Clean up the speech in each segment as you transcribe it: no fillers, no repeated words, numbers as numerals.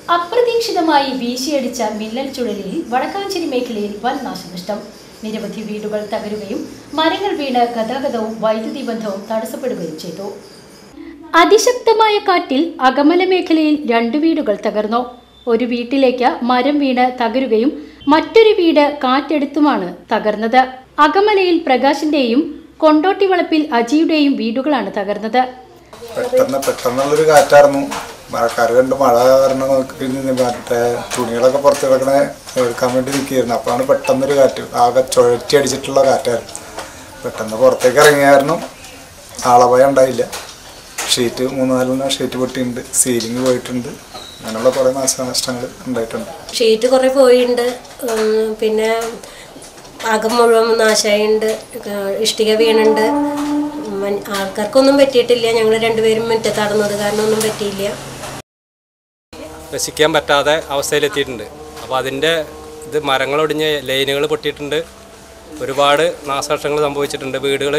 അപ്രതീക്ഷിതമായി വീശിയടിച്ച മിന്നൽ ചുഴലിയിൽ വടക്കാഞ്ചേരി മേഖലയിൽ വൻ നാശനഷ്ടം. നിരവധി വീടുകൾ തകരുകയും മരങ്ങൾ വീണ് ഗതാഗതവും വൈദ്യുതി ബന്ധവും തടസ്സപ്പെടുകയും ചെയ്തു. അതിശക്തമായ കാറ്റിൽ അകമല മേഖലയിൽ 2 വീടുകൾ തകർന്നു. ഒരു വീട്ടിലേക്ക് മരം വീണ് തകരുകയും മറ്റൊരു വീട് കാറ്റെടുത്തുമാണ് തകർന്നത്. അകമലയിൽ പ്രകാശിന്റെയും കൊണ്ടോട്ടിവളപ്പിൽ അജിയുടെയും വീടുകളാണ് തകർന്നത്. പെട്ടെന്നുള്ളൊരു കാറ്റായിരുന്നു. മഴക്കാർ കണ്ട് മഴ കാരണം മറ്റേ തുണികളൊക്കെ പുറത്ത് കിടക്കണ എടുക്കാൻ വേണ്ടി നിൽക്കുകയായിരുന്നു. അപ്പോഴാണ് പെട്ടെന്നൊരു കാറ്റ്, ആകെ ചുഴറ്റി അടിച്ചിട്ടുള്ള കാറ്റായിരുന്നു. പെട്ടെന്ന് പുറത്തേക്ക് ഇറങ്ങിയായിരുന്നു. ആളപായം ഉണ്ടായില്ല. ഷീറ്റ് 3-4 ഷീറ്റ് പൊട്ടിയിട്ടുണ്ട്, സീലിംഗ് പോയിട്ടുണ്ട്, അങ്ങനെയുള്ള കുറേ നാശനഷ്ടങ്ങൾ ഉണ്ടായിട്ടുണ്ട്. ഷീറ്റ് കുറേ പോയിട്ടുണ്ട്, പിന്നെ അകം മുഴുവൻ നാശമായിട്ടുണ്ട്, ഇഷ്ടിക വീണുണ്ട്. ആൾക്കാർക്കൊന്നും പറ്റിയിട്ടില്ല. ഞങ്ങൾ 2 പേരും മുറ്റത്ത് നടന്നത് കാരണം ഒന്നും പറ്റിയില്ല. രക്ഷിക്കാൻ പറ്റാതെ അവസ്ഥയിലെത്തിയിട്ടുണ്ട്. അപ്പോൾ അതിൻ്റെ മരങ്ങളൊടിഞ്ഞ് ലൈനുകൾ പൊട്ടിയിട്ടുണ്ട്, ഒരുപാട് നാശനഷ്ടങ്ങൾ സംഭവിച്ചിട്ടുണ്ട്. വീടുകൾ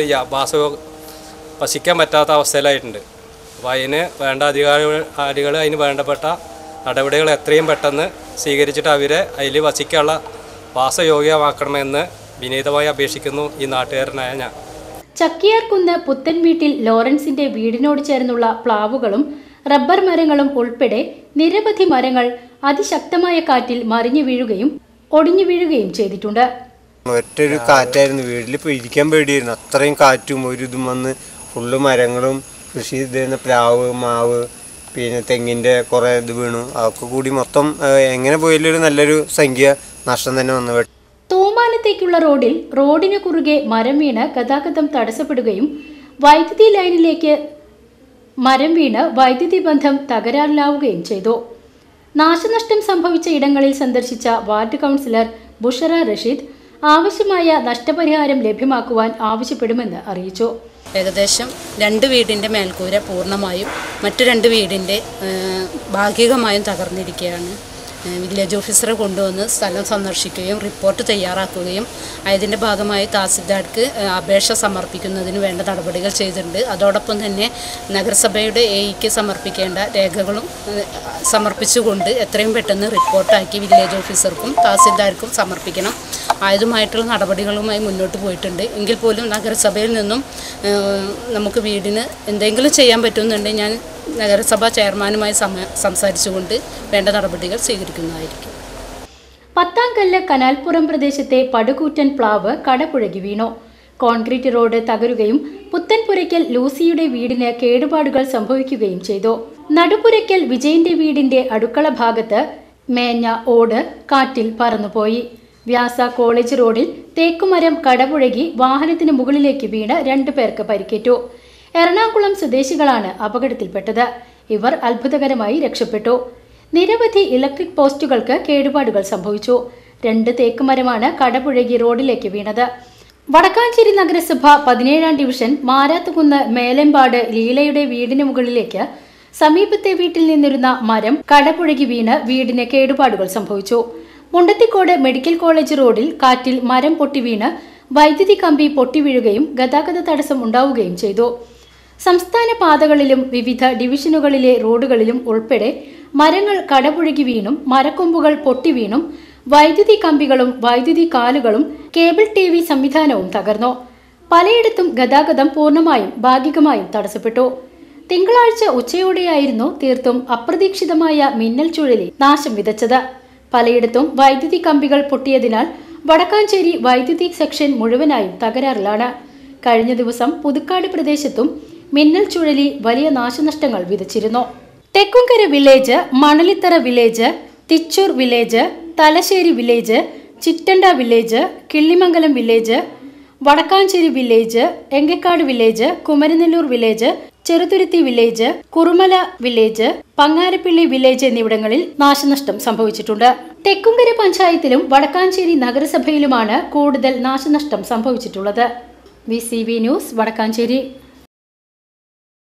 വസിക്കാൻ പറ്റാത്ത അവസ്ഥയിലായിട്ടുണ്ട്. അപ്പോൾ അതിന് വേണ്ട അധികാരികൾ അതിന് വേണ്ടപ്പെട്ട നടപടികൾ എത്രയും പെട്ടെന്ന് സ്വീകരിച്ചിട്ട് അവരെ അതിൽ വസിക്കാനുള്ള വാസയോഗ്യമാക്കണമെന്ന് വിനീതമായി അപേക്ഷിക്കുന്നു ഈ നാട്ടുകാരനായ ഞാൻ. ചക്കിയാർകുന്ന് പുത്തൻ വീട്ടിൽ ലോറൻസിന്റെ വീടിനോട് ചേർന്നുള്ള പ്ലാവുകളും റബ്ബർ മരങ്ങളും ഉൾപ്പെടെ നിരവധി മരങ്ങൾ അതിശക്തമായ കാറ്റിൽ മറിഞ്ഞു വീഴുകയും ഒടിഞ്ഞു വീഴുകയും ചെയ്തിട്ടുണ്ട്. ഒറ്റൊരു കാറ്റായിരുന്നു, വീട്ടിൽ ഇപ്പോൾ ഇരിക്കാൻ പേടിയായിരുന്നു. അത്രയും കാറ്റും ഒരു ഇതും വന്ന് ഫുള്ള് മരങ്ങളും കൃഷി ചെയ്തിരുന്ന പ്ലാവ്, മാവ്, പിന്നെ തെങ്ങിൻ്റെ കുറേ ഇത് വീണു. അതൊക്കെ കൂടി മൊത്തം എങ്ങനെ പോയാലും നല്ലൊരു സംഖ്യ നഷ്ടം തന്നെ വന്നു. തോമാനത്തേക്കുള്ള റോഡിന് കുറുകെ മരം വീണ് ഗതാഗതം തടസ്സപ്പെടുകയും വൈദ്യുതി ലൈനിലേക്ക് മരം വീണ് വൈദ്യുതി ബന്ധം തകരാറിലാവുകയും ചെയ്തു. നാശനഷ്ടം സംഭവിച്ച ഇടങ്ങളിൽ സന്ദർശിച്ച വാർഡ് കൗൺസിലർ ബുഷറ റഷീദ് ആവശ്യമായ നഷ്ടപരിഹാരം ലഭ്യമാക്കുവാൻ ആവശ്യപ്പെടുമെന്ന് അറിയിച്ചു. ഏകദേശം 2 വീടിൻ്റെ മേൽക്കൂര പൂർണ്ണമായും മറ്റു 2 വീടിൻ്റെ ഭാഗികമായും തകർന്നിരിക്കുകയാണ്. വില്ലേജ് ഓഫീസറെ കൊണ്ടുവന്ന് സ്ഥലം സന്ദർശിക്കുകയും റിപ്പോർട്ട് തയ്യാറാക്കുകയും അതിൻ്റെ ഭാഗമായി തഹസിൽദാർക്ക് അപേക്ഷ സമർപ്പിക്കുന്നതിന് വേണ്ട നടപടികൾ ചെയ്തിട്ടുണ്ട്. അതോടൊപ്പം തന്നെ നഗരസഭയുടെ എഇക്ക് സമർപ്പിക്കേണ്ട രേഖകളും സമർപ്പിച്ചുകൊണ്ട് എത്രയും പെട്ടെന്ന് റിപ്പോർട്ടാക്കി വില്ലേജ് ഓഫീസർക്കും തഹസിൽദാർക്കും സമർപ്പിക്കണം. ആയതുമായിട്ടുള്ള നടപടികളുമായി മുന്നോട്ട് പോയിട്ടുണ്ട്. എങ്കിൽ പോലും നഗരസഭയിൽ നിന്നും നമുക്ക് വീടിന് എന്തെങ്കിലും ചെയ്യാൻ പറ്റുന്നുണ്ടെങ്കിൽ ഞാൻ നഗരസഭാ ചെയർമാനുമായി സംസാരിച്ചുകൊണ്ട് വേണ്ട നടപടികൾ സ്വീകരിക്കുന്നതായിരിക്കും. പത്താംകല്ല് കനാൽപ്പുറം പ്രദേശത്തെ പടുകൂറ്റൻ പ്ലാവ് കടപുഴകി വീണു. കോൺക്രീറ്റ് റോഡ് തകരുകയും പുത്തൻപുരയ്ക്കൽ ലൂസിയുടെ വീടിന് കേടുപാടുകൾ സംഭവിക്കുകയും ചെയ്തു. നടുപുരയ്ക്കൽ വിജയന്റെ വീടിന്റെ അടുക്കള ഭാഗത്ത് മേഞ്ഞ ഓട് കാറ്റിൽ പറന്നുപോയി. വ്യാസ കോളേജ് റോഡിൽ തേക്കുമരം കടപുഴകി വാഹനത്തിന് മുകളിലേക്ക് വീണ് 2 പേർക്ക് പരിക്കേറ്റു. എറണാകുളം സ്വദേശികളാണ് അപകടത്തിൽപ്പെട്ടത്. ഇവർ അത്ഭുതകരമായി രക്ഷപ്പെട്ടു. നിരവധി ഇലക്ട്രിക് പോസ്റ്റുകൾക്ക് കേടുപാടുകൾ സംഭവിച്ചു. 2 തേക്കുമരമാണ് കടപുഴകി റോഡിലേക്ക് വീണത്. വടക്കാഞ്ചേരി നഗരസഭ 17-ാം ഡിവിഷൻ മാരാത്തുകുന്ന് മേലെമ്പാട് ലീലയുടെ വീടിന് മുകളിലേക്ക് സമീപത്തെ വീട്ടിൽ നിന്നിരുന്ന മരം കടപുഴകി വീണ് വീടിന് കേടുപാടുകൾ സംഭവിച്ചു. മുണ്ടത്തിക്കോട് മെഡിക്കൽ കോളേജ് റോഡിൽ കാറ്റിൽ മരം പൊട്ടി വീണ് വൈദ്യുതി കമ്പി പൊട്ടിവീഴുകയും ഗതാഗത തടസ്സം ഉണ്ടാവുകയും ചെയ്തു. സംസ്ഥാന പാതകളിലും വിവിധ ഡിവിഷനുകളിലെ റോഡുകളിലും ഉൾപ്പെടെ മരങ്ങൾ കടപുഴകി വീണും മരക്കൊമ്പുകൾ പൊട്ടിവീണും വൈദ്യുതി കമ്പികളും വൈദ്യുതി കാലുകളും കേബിൾ TV സംവിധാനവും തകർന്നു. പലയിടത്തും ഗതാഗതം പൂർണ്ണമായും ഭാഗികമായും തടസ്സപ്പെട്ടു. തിങ്കളാഴ്ച ഉച്ചയോടെയായിരുന്നു തീർത്തും അപ്രതീക്ഷിതമായ മിന്നൽ ചുഴലി നാശം വിതച്ചത്. പലയിടത്തും വൈദ്യുതി കമ്പികൾ പൊട്ടിയതിനാൽ വടക്കാഞ്ചേരി വൈദ്യുതി സെക്ഷൻ മുഴുവനായും തകരാറിലാണ്. കഴിഞ്ഞ ദിവസം പുതുക്കാട് പ്രദേശത്തും മിന്നൽ ചുഴലി വലിയ നാശനഷ്ടങ്ങൾ വിതച്ചിരുന്നു. Thekkumkara village, Manalithara village, Thichur village, Thalassery village, Chittanda village, Killimangalam village, Wadakkanchery village, Engakkad village, Kumaranellur village, Cheruthuruthy village, Kurumala village, Pangarappilly village എന്നിവിടങ്ങളിൽ നാശനഷ്ടം സംഭവിച്ചിട്ടുണ്ട്. തെക്കുംകര പഞ്ചായത്തിലും വടക്കാഞ്ചേരി നഗരസഭയിലുമാണ് കൂടുതൽ നാശനഷ്ടം സംഭവിച്ചിട്ടുള്ളത്. VCV news, Vadakkanchery.